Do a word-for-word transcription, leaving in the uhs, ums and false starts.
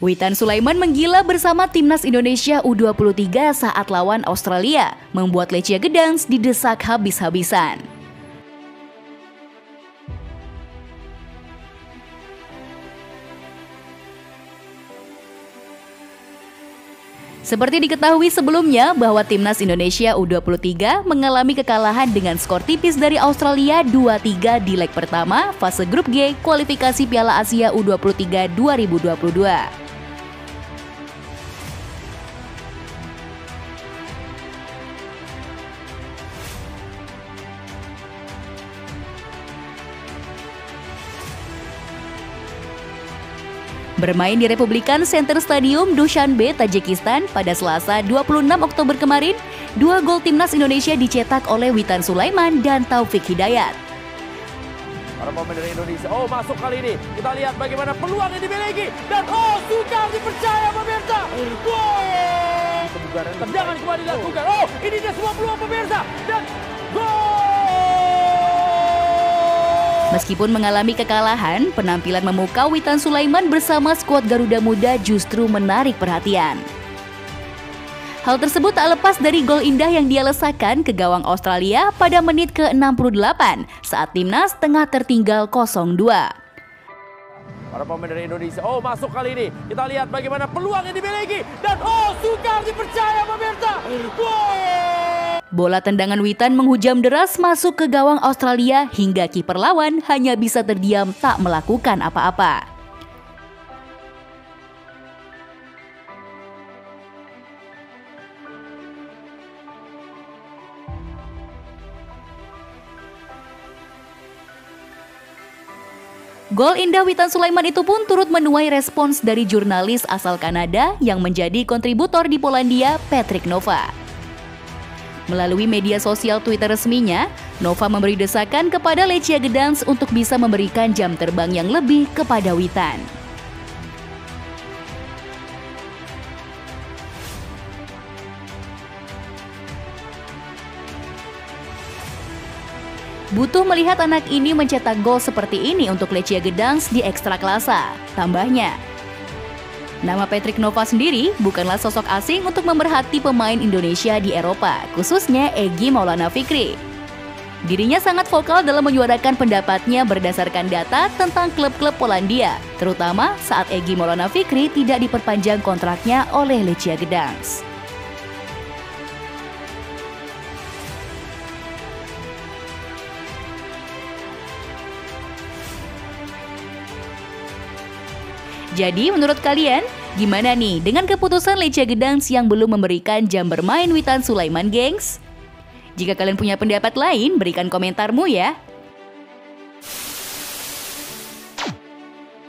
Witan Sulaiman menggila bersama timnas Indonesia U dua puluh tiga saat lawan Australia, membuat Lecia Gedangs didesak habis-habisan. Seperti diketahui sebelumnya bahwa timnas Indonesia U dua puluh tiga mengalami kekalahan dengan skor tipis dari Australia dua tiga di leg pertama fase grup G kualifikasi Piala Asia U dua puluh tiga dua ribu dua puluh dua. Bermain di Republikan Center Stadium Dushanbe, Tajikistan pada Selasa dua puluh enam Oktober kemarin, dua gol timnas Indonesia dicetak oleh Witan Sulaiman dan Taufik Hidayat. Para pemain dari Indonesia, oh masuk kali ini, kita lihat bagaimana peluang yang dimiliki, dan oh sukar dipercaya pemirsa, wow, tendangan kembali dilakukan, oh ini dia semua peluang pemirsa, dan gol! Meskipun mengalami kekalahan, penampilan memukau Witan Sulaiman bersama skuad Garuda Muda justru menarik perhatian. Hal tersebut tak lepas dari gol indah yang dia lesakan ke gawang Australia pada menit ke enam puluh delapan saat timnas tengah tertinggal nol dua. Para pemain dari Indonesia, oh masuk kali ini, kita lihat bagaimana peluang yang dimiliki, dan oh sukar dipercaya pemirsa, wow! Bola tendangan Witan menghujam deras masuk ke gawang Australia hingga kiper lawan hanya bisa terdiam tak melakukan apa-apa. Gol indah Witan Sulaiman itu pun turut menuai respons dari jurnalis asal Kanada yang menjadi kontributor di Polandia, Patrick Nova. Melalui media sosial Twitter resminya, Nova memberi desakan kepada Lecia Gedangs untuk bisa memberikan jam terbang yang lebih kepada Witan. Butuh melihat anak ini mencetak gol seperti ini untuk Lecia Gedangs di Ekstraklasa, tambahnya. Nama Patrick Nova sendiri bukanlah sosok asing untuk memerhati pemain Indonesia di Eropa, khususnya Egy Maulana Fikri. Dirinya sangat vokal dalam menyuarakan pendapatnya berdasarkan data tentang klub-klub Polandia, terutama saat Egy Maulana Fikri tidak diperpanjang kontraknya oleh Lecia Gedangs. Jadi menurut kalian, gimana nih dengan keputusan Lecia Gedangs yang belum memberikan jam bermain Witan Sulaiman, gengs? Jika kalian punya pendapat lain, berikan komentarmu ya.